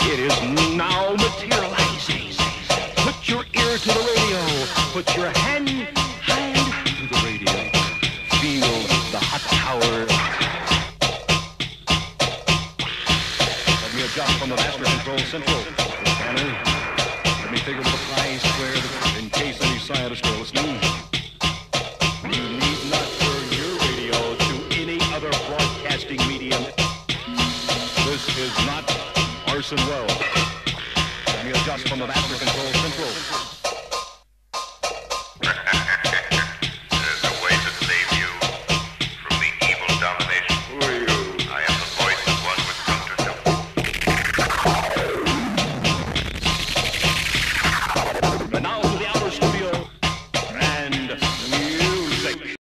It is now materializing. Put your ear to the radio. Put your hand to the radio. Feel the hot power. Let me adjust from the master control central. Scanner. Let me figure the pi squared in case any scientists are listening. You need not turn your radio to any other broadcasting medium. This is not Orson Welles. Let me adjust from the master control central.